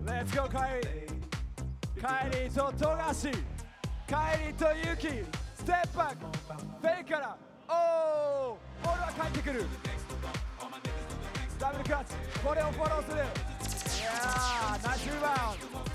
レッツゴーカイリーと富樫、カイリーとユキ、ステップバック、フェイクから、おー、ボールは返ってくる。ダブルクラッチ、これをフォローする。いやー、ナイスリバウンド。